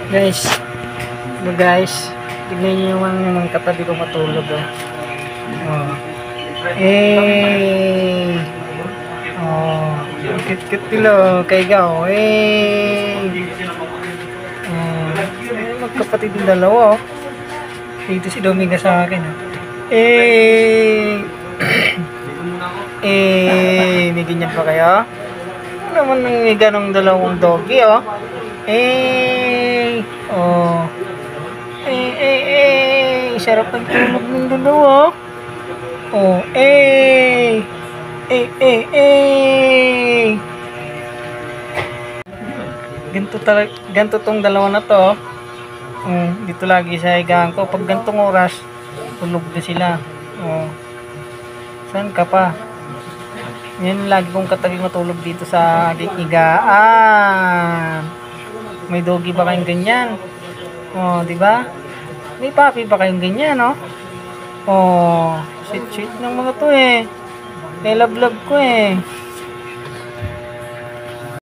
Guys, tignan niyo yung mga katabi ko matulog. Oh. Oh, kit-kit nila kay Gaw. Magkapatid yung dalawa. Dito si Dominga sa akin. May ganyan pa kaya? Ano naman ng ganong dalawang doggy, oh. Sarap ng tulog ng dalawa. Ganto tong dalawa na to. Dito lagi sa higaan ko. Pag gantong oras, tulog na sila. Saan ka pa? Yan lagi kong katabi matulog dito sa aking higaan. May doggy ba kayong ganyan? Di ba? May puppy ba kayong ganyan, no? Sweet ng mga to eh. Love ko eh.